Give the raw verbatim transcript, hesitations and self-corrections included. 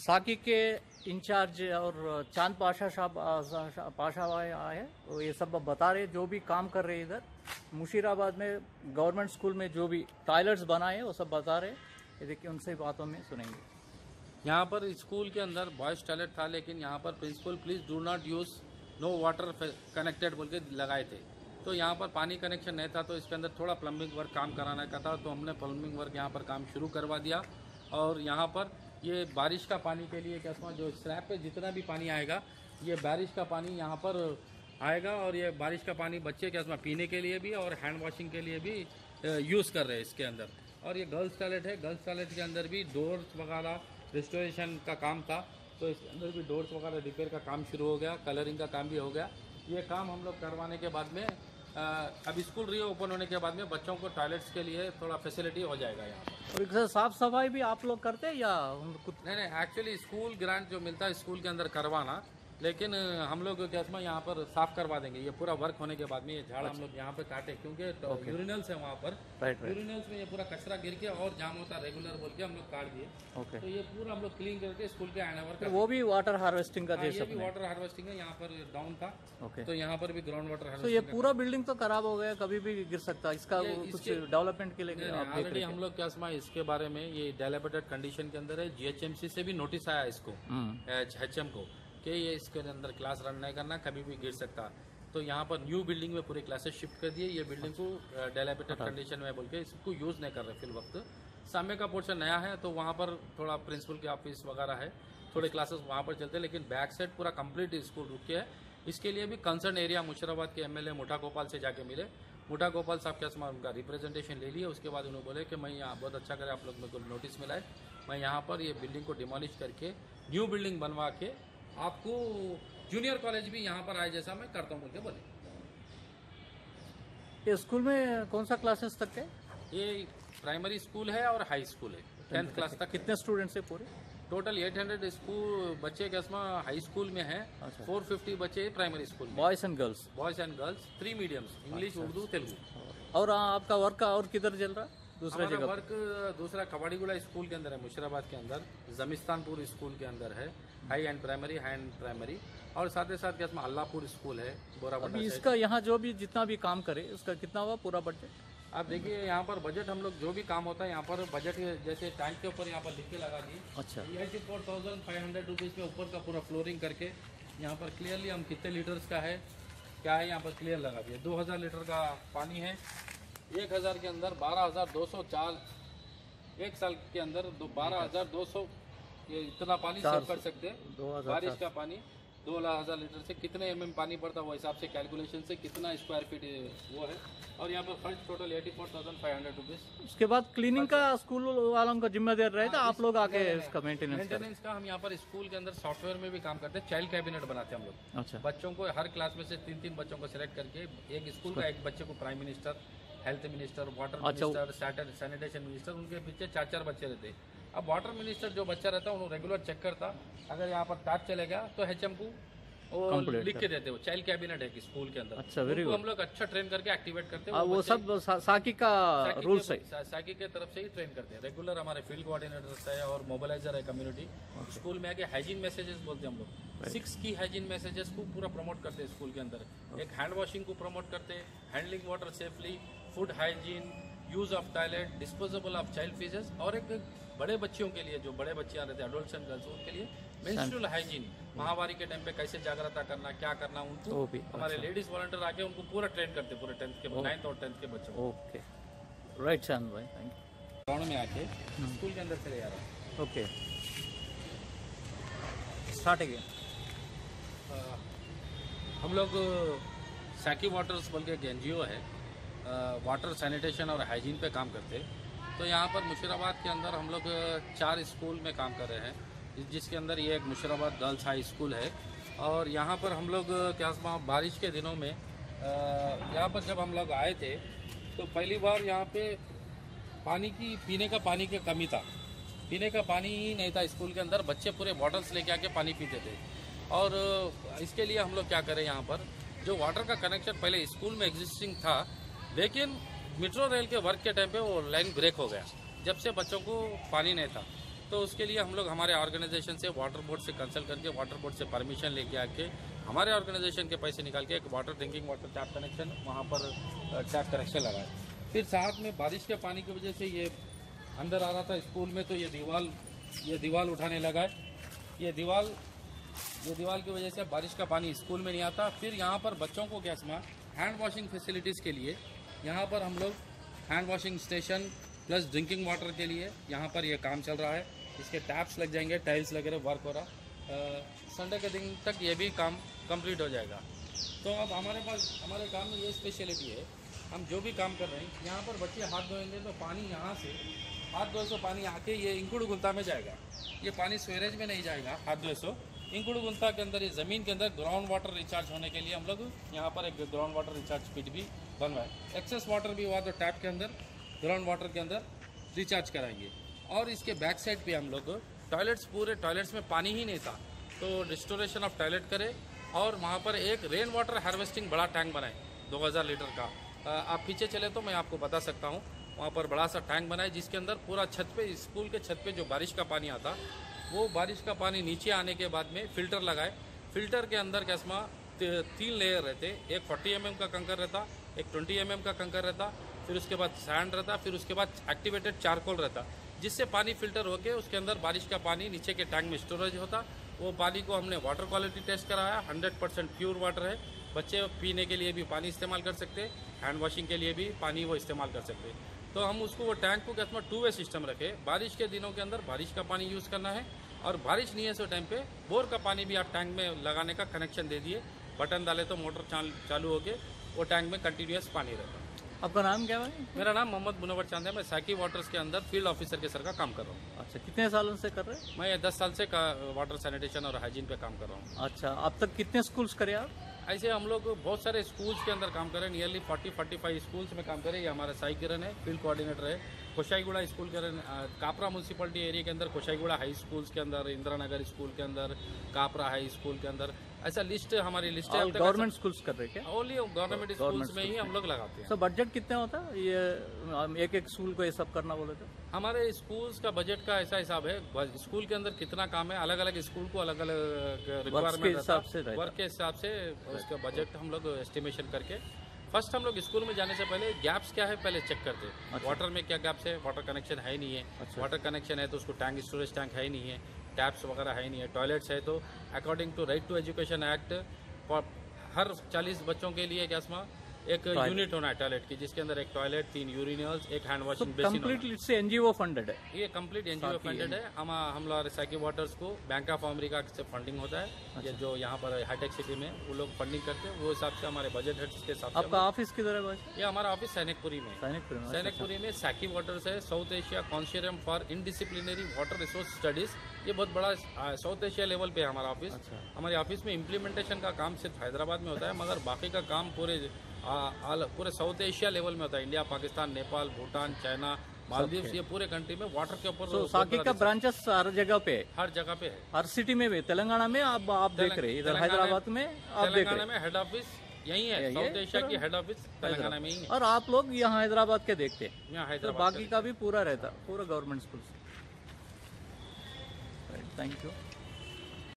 साकी के इंचार्ज और चांद पाशा साहब पाशा आए हैं, तो ये सब बता रहे जो भी काम कर रहे हैं इधर मुशीराबाद में गवर्नमेंट स्कूल में जो भी टॉयलेट्स बनाए हैं वो सब बता रहे। ये देखिए उनसे बातों में सुनेंगे। यहाँ पर स्कूल के अंदर बॉयज टॉयलेट था, लेकिन यहाँ पर principal please do not use no water connected बोल के लगाए थे। तो यहाँ पर पानी कनेक्शन नहीं था, तो इसके अंदर थोड़ा प्लम्बिंग वर्क काम कराने का था, तो हमने प्लम्बिंग वर्क यहाँ पर काम शुरू करवा दिया। और यहाँ पर ये बारिश का पानी के लिए क्या जो स्लैब पे जितना भी पानी आएगा ये बारिश का पानी यहाँ पर आएगा, और ये बारिश का पानी बच्चे क्या पीने के लिए भी और हैंड वॉशिंग के लिए भी यूज़ कर रहे हैं इसके अंदर। और ये गर्ल्स टॉयलेट है, गर्ल्स टॉयलेट के अंदर भी डोर्स वगैरह रिस्टोरेशन का काम था, तो इसके अंदर भी डोर्स वगैरह रिपेयर का काम शुरू हो गया, कलरिंग का काम भी हो गया। ये काम हम लोग करवाने के बाद में अब स्कूल री ओपन होने के बाद में बच्चों को टॉयलेट्स के लिए थोड़ा फैसिलिटी हो जाएगा यहाँ पर। और एक साफ सफाई भी आप लोग करते हैं या कुछ? नहीं नहीं, एक्चुअली स्कूल ग्रांट जो मिलता है स्कूल के अंदर करवाना, लेकिन हम लोग क्या इसमें यहाँ पर साफ करवा देंगे। ये पूरा वर्क होने के बाद में ये झाड़ हम लोग यहाँ पे काटे, क्योंकि यूरिनल्स है वहाँ पर, यूरिनल्स में ये पूरा कचरा गिर के और जाम होता रेगुलर बोल के हम लोग काट दिए। तो ये पूरा हम लोग क्लीन करके स्कूल के एंडेवर का, वो भी वाटर हार्वेस्टिंग का ये भी वाटर हार्वेस्टिंग है। यहाँ पर डाउन था, तो यहाँ पर भी ग्राउंड वाटर हार्वेस्टिंग। तो ये पूरा बिल्डिंग तो खराब हो गया, कभी भी गिर सकता है, इसका कुछ डेवलपमेंट के लिए ऑलरेडी हम लोग क्या इसके बारे में ये डेवलप्ड कंडीशन के अंदर है। जीएचएमसी से भी नोटिस आया इसको, एचएम को, कि ये इसके अंदर क्लास रन नहीं करना, कभी भी गिर सकता। तो यहाँ पर न्यू बिल्डिंग में पूरे क्लासेस शिफ्ट कर दिए। ये बिल्डिंग को डेवलप्ड कंडीशन में बोल के इसको यूज नहीं कर रहे फिल वक्त। सामने का पोर्शन नया है, तो वहाँ पर थोड़ा प्रिंसिपल के ऑफिस वगैरह है, थोड़े क्लासेस वहाँ पर चलते हैं, लेकिन बैक साइड पूरा कंप्लीट स्कूल रुक के है। इसके लिए भी कंसर्न एरिया मुशीराबाद के एमएलए मुठा गोपाल से जाके मिले। मुठा गोपाल साहब के साथ उनका रिप्रेजेंटेशन ले लिया। उसके बाद उन्होंने बोले कि मैं यहाँ बहुत अच्छा करे, आप लोग मेरे को नोटिस मिला है, मैं यहाँ पर ये बिल्डिंग को डिमोलिश करके न्यू बिल्डिंग बनवा के आपको जूनियर कॉलेज भी यहाँ पर आए जैसा मैं करता हूँ बोल के बोले। ये स्कूल में कौन सा क्लासेस तक है? ये प्राइमरी स्कूल है और हाई स्कूल है, टेंथ क्लास तक। कितने स्टूडेंट्स है पूरे? टोटल आठ सौ स्कूल बच्चे के इसमें हाई स्कूल में है। अच्छा। चार सौ पचास बच्चे प्राइमरी स्कूल में, boys and girls boys and girls three mediums, English, Urdu, Telugu. और आपका वर्क और किधर चल रहा है? दूसरा जगह वर्क दूसरा कबाड़ीगुड़ा स्कूल के अंदर है, मुशीराबाद के अंदर जमिस्तानपुर स्कूल के अंदर है, high and primary, high and primary. और साथ ही साथ इसमें अल्लाहपुर स्कूल है, बोराबंडा। इसका यहाँ जो भी जितना भी काम करे उसका कितना हुआ पूरा बजट? आप देखिए यहाँ पर बजट हम लोग जो भी काम होता है यहाँ पर बजट जैसे टैंक के ऊपर यहाँ पर लिख के लगा दिए। अच्छा, eighty four thousand five hundred rupees में ऊपर का पूरा फ्लोरिंग करके यहाँ पर क्लियरली हम कितने लीटर्स का है क्या है यहाँ पर क्लियर लगा दिया। दो हज़ार लीटर का पानी है, एक हज़ार के अंदर बारह हज़ार दो सौ चार, एक साल के अंदर दो बारह हज़ार दो सौ ये इतना पानी सेव कर सकते हैं। बारिश का पानी दो हज़ार लीटर से कितने एम एम पानी पड़ता है वो हिसाब से कैलकुलेशन से कितना स्क्वायर फीट वो है। और यहाँ पर खर्च total eighty four thousand five hundred rupees. उसके बाद क्लीनिंग का स्कूल वालों का जिम्मेदार रहेगा, आप लोग आके इसका मेंटेनेंस मेंटेनेंस का हम यहाँ पर स्कूल के अंदर सॉफ्टवेयर में भी काम करते हैं। चाइल्ड कैबिनेट बनाते हैं हम लोग। अच्छा। बच्चों को हर क्लास में से तीन तीन बच्चों को सिलेक्ट करके एक स्कूल का एक बच्चे को prime minister, health minister, water minister, sanitation minister, उनके पीछे चार चार बच्चे रहते हैं। अब वाटर मिनिस्टर जो बच्चा रहता है उन्होंने रेगुलर चेक करता, अगर यहाँ पर टैप चलेगा तो एचएम को वो लिख के देते हो। चाइल्ड कैबिनेट है कि स्कूल के अंदर। अच्छा, वेरी गुड। हम लोग अच्छा ट्रेन करके एक्टिवेट करते हैं। वो सब साकी का रूल्स है, साकी के तरफ से ही ट्रेन करते हैं। रेगुलर हमारे फील्ड कोऑर्डिनेटर रहता है और मोबिलाइजर है कम्युनिटी। स्कूल में आके हाइजीन मैसेजेस बोलते हैं हम लोग, सिक्स की हाइजीन मैसेजेस को पूरा प्रमोट करते हैं स्कूल के अंदर। एक हैंड वॉशिंग को प्रमोट करते हैं, handling water safely, food hygiene, use of toilet, disposable of child faeces, और एक बड़े बच्चियों के लिए जो बड़े बच्चे आ रहे थे एडल्ट्स एंड गर्ल्स, उनके लिए मेंस्ट्रुअल हाइजीन, महामारी के टाइम पे कैसे जागरूकता करना, क्या करना, उनको हमारे लेडीज वॉलंटियर आके उनको पूरा ट्रेन करते पूरे टेंथ के नाइन्थ और टेंथ के बच्चों। ओके, राइट चांद भाई, थैंक यू। ग्राउंड में आके स्कूल के अंदर चले जा रहा है। Okay, start again. हम लोग SaciWATERs बोल के एक एनजीओ है, वाटर सैनिटेशन और हाइजीन पे काम करते हैं। तो यहाँ पर मुशीराबाद के अंदर हम लोग चार स्कूल में काम कर रहे हैं, जिसके अंदर ये एक मुशीराबाद गर्ल्स हाई स्कूल है। और यहाँ पर हम लोग क्या बारिश के दिनों में यहाँ पर जब हम लोग आए थे तो पहली बार यहाँ पे पानी की पीने का पानी की कमी था, पीने का पानी ही नहीं था स्कूल के अंदर। बच्चे पूरे बॉटल्स लेके आके पानी पीते थे। और इसके लिए हम लोग क्या करें, यहाँ पर जो वाटर का कनेक्शन पहले स्कूल में एग्जिस्टिंग था, लेकिन मेट्रो रेल के वर्क के टाइम पे वो लाइन ब्रेक हो गया, जब से बच्चों को पानी नहीं था। तो तो उसके लिए हम लोग हमारे ऑर्गेनाइजेशन से वाटर बोर्ड से कंसल्ट करके वाटर बोर्ड से परमिशन लेके आके हमारे ऑर्गेनाइजेशन के पैसे निकाल के एक water drinking water tap connection वहाँ पर टैप कनेक्शन लगाए। फिर साथ में बारिश के पानी की वजह से ये अंदर आ रहा था स्कूल में, तो ये दीवार ये दीवार उठाने लगा है। ये दीवार ये दीवार की वजह से बारिश का पानी स्कूल में नहीं आता। फिर यहाँ पर बच्चों को क्या इसमें हैंड वॉशिंग फैसिलिटीज़ के लिए यहाँ पर हम लोग hand washing station plus drinking water के लिए यहाँ पर ये काम चल रहा है। इसके टैप्स लग जाएंगे, टाइल्स वगैरह वर्क हो रहा। संडे के दिन तक ये भी काम कंप्लीट हो जाएगा। तो अब हमारे पास हमारे काम में ये स्पेशलिटी है, हम जो भी काम कर रहे हैं यहाँ पर बच्चे हाथ धोएंगे तो पानी यहाँ से हाथ धोए सो पानी आके ये इंकुड़ गुंता में जाएगा। ये पानी स्वेरेज में नहीं जाएगा, हाथ धोए सो इंकुड़ गुंता के अंदर ये ज़मीन के अंदर ग्राउंड वाटर रिचार्ज होने के लिए हम लोग यहाँ पर एक ग्राउंड वाटर रिचार्ज पिट भी बनवाए। एक्सेस वाटर भी हुआ तो टैप के अंदर ग्राउंड वाटर के अंदर रिचार्ज कराएंगे। और इसके बैक साइड पे हम लोग टॉयलेट्स, पूरे टॉयलेट्स में पानी ही नहीं था तो रिस्टोरेशन ऑफ टॉयलेट करें और वहाँ पर एक रेन वाटर हार्वेस्टिंग बड़ा टैंक बनाए दो हज़ार लीटर का। आप पीछे चले तो मैं आपको बता सकता हूँ, वहाँ पर बड़ा सा टैंक बनाए जिसके अंदर पूरा छत पे, स्कूल के छत पे जो बारिश का पानी आता वो बारिश का पानी नीचे आने के बाद में फ़िल्टर लगाए। फ़िल्टर के अंदर कैसमा तीन लेयर रहते, एक फोर्टी एम एम का कंकर रहता, एक ट्वेंटी एम एम का कंकर रहता, फिर उसके बाद सैंड रहता, फिर उसके बाद एक्टिवेटेड चारकोल रहता, जिससे पानी फिल्टर होके उसके अंदर बारिश का पानी नीचे के टैंक में स्टोरेज होता। वो पानी को हमने वाटर क्वालिटी टेस्ट कराया, हंड्रेड परसेंट प्योर वाटर है। बच्चे पीने के लिए भी पानी इस्तेमाल कर सकते, हैंड वॉशिंग के लिए भी पानी वो इस्तेमाल कर सकते। तो हम उसको वो टैंक को कैसे टू वे सिस्टम रखे, बारिश के दिनों के अंदर बारिश का पानी यूज़ करना है और बारिश नहीं है सो टाइम पे बोर का पानी भी आप टैंक में लगाने का कनेक्शन दे दिए, बटन डाले तो मोटर चाल, चालू होके वो टैंक में कंटिन्यूस पानी रहता है। आपका नाम क्या है? मेरा नाम मोहम्मद मुनव्वर चांद है। मैं साकी वाटर्स के अंदर फील्ड ऑफिसर के सर का काम कर रहा हूँ। अच्छा, कितने सालों से कर रहे हैं? मैं दस साल से का वाटर सैनिटेशन और हाइजीन पे काम कर रहा हूँ। अच्छा, अब तक कितने स्कूल्स करे आप? ऐसे हम लोग बहुत सारे स्कूल्स के अंदर काम करें, nearly forty forty five schools में काम करें। ये हमारा साई किरण है, फील्ड कोऑर्डिनेटर है। कोशाईगुड़ा स्कूल के कापरा म्यूनसिपलिटी एरिया के अंदर कोशाईगुड़ा हाई स्कूल्स के अंदर, इंदिरा नगर स्कूल के अंदर, कापरा हाई स्कूल के अंदर, ऐसा लिस्ट हमारी लिस्ट है। गवर्नमेंट स्कूल्स कर रहे हैं? ओनली गवर्नमेंट स्कूल्स में ही हम लोग लगाते हैं। सर बजट कितना होता है ये एक एक स्कूल को ये सब करना बोले तो? हमारे स्कूल्स का बजट का ऐसा हिसाब है, स्कूल के अंदर कितना काम है, अलग अलग स्कूल को अलग अलग रिक्वायरमेंट रहता है, वर्क के हिसाब से उसका बजट हम लोग एस्टिमेशन करके फर्स्ट हम लोग स्कूल में जाने से पहले गैप्स क्या है पहले चेक करते हैं। अच्छा। वाटर में क्या गैप्स है, वाटर कनेक्शन है नहीं है। अच्छा। वाटर कनेक्शन है तो उसको टैंक, स्टोरेज टैंक है नहीं है, टैप्स वगैरह है नहीं है, टॉयलेट्स है तो according to right to education act हर चालीस बच्चों के लिए क्या एक यूनिट होना है टॉयलेट की, जिसके अंदर एक टॉयलेट, तीन यूरिनल्स, एक हैंड वॉशिंग बेसिन। कंप्लीटली से एनजीओ फंडेड है ये, कंप्लीट एनजीओ फंडेड है। हम हम लोग साकी वाटर्स को बैंक ऑफ अमेरिका से फंडिंग होता है। अच्छा। ये जो यहाँ पर हाईटेक सिटी में वो लोग फंडिंग करते हैं, वो हिसाब से हमारे बजट हेड्स के हिसाब से। आपका ऑफिस किधर है? ये हमारा ऑफिस सैनिकपुरी में। सैनिकपुरी में सैनिकपुरी में साकी वाटर्स है, South Asia consortium for interdisciplinary water resource studies. ये बहुत बड़ा साउथ एशिया लेवल पे है हमारा ऑफिस। अच्छा। हमारे ऑफिस में इम्प्लीमेंटेशन का काम सिर्फ हैदराबाद में होता है, मगर बाकी का काम पूरे आ, पूरे साउथ एशिया लेवल में होता है। इंडिया, पाकिस्तान, नेपाल, भूटान, चाइना, मालदीव्स, ये पूरे कंट्री में वाटर के ऊपर। so, साकी का ब्रांचेस हर जगह पे है? हर जगह पे है, हर सिटी में भी। तेलंगाना में आप आप देख रहे हैं, इधर हैदराबाद में आप देख रहे हैं, में हेड ऑफिस यही है, साउथ एशिया की हेड ऑफिस तेलंगाना में ही है। और आप लोग यहाँ हैदराबाद के देखते हैं? यहाँ हैदराबाद, बाकी का भी पूरा रहता, पूरा गवर्नमेंट स्कूल। Thank you.